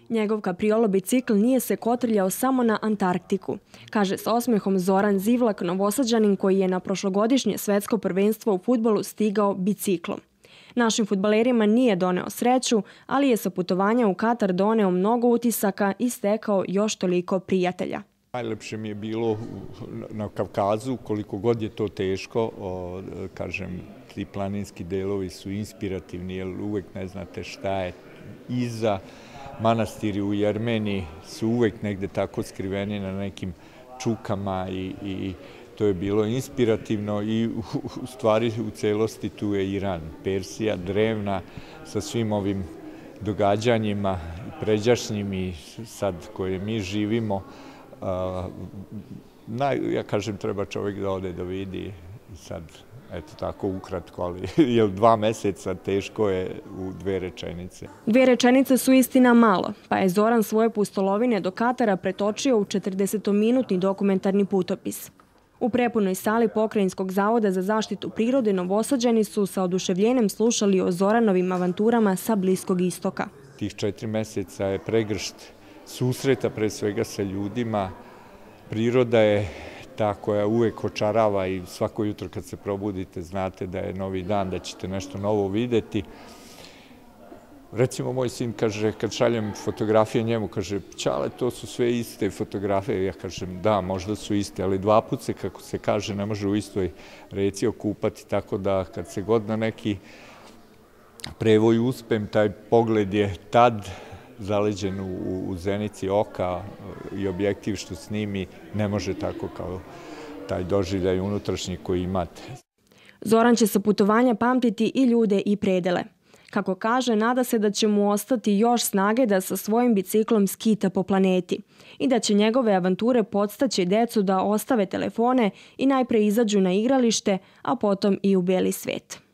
Njegov kapriolo bicikl nije se kotrljao samo na Antarktiku, kaže s osmehom Zoran Zivlak, Novosađanin koji je na prošlogodišnje svetsko prvenstvo u fudbalu stigao biciklom. Našim fudbalerima nije doneo sreću, ali je sa putovanja u Katar doneo mnogo utisaka i stekao još toliko prijatelja. Najlepše mi je bilo na Kavkazu, koliko god je to teško, kažem, ti planinski delovi su inspirativni, jer uvek ne znate šta je iza. Manastiri u Jermeniji su uvek negde tako skriveni na nekim čukama i to je bilo inspirativno i u stvari u celosti tu je Iran, Persija, drevna, sa svim ovim događanjima pređašnjim i sad koje mi živimo. Ja kažem, treba čovjek da ode da vidi i sad, eto tako ukratko, ali jer 2 meseca teško je u 2 rečenice. 2 rečenice su istina malo, pa je Zoran svoje pustolovine do Katara pretočio u 40-minutni dokumentarni putopis. U prepunoj sali Pokrajinskog zavoda za zaštitu prirode Novosađani su sa oduševljenjem slušali o Zoranovim avanturama sa Bliskog istoka. Tih 4 meseca je pregršt susreta pre svega sa ljudima. Priroda je ta koja uvek očarava i svako jutro kad se probudite znate da je novi dan, da ćete nešto novo videti. Recimo, moj sin kaže, kad šaljem fotografije njemu, kaže, Ćale, to su sve iste fotografije. Ja kažem, da, možda su iste, ali 2 put se, kako se kaže, ne može u istoj reci okupati, tako da kad se god na neki prevoj uspem, taj pogled je tad zaleđen u zenici oka i objektiv što snimi ne može tako kao taj doživljaj unutrašnji koji imate. Zoran će sa putovanja pamtiti i ljude i predele. Kako kaže, nada se da će mu ostati još snage da sa svojim biciklom skita po planeti i da će njegove avanture podstaći decu da ostave telefone i najpre izađu na igralište, a potom i u beli svet.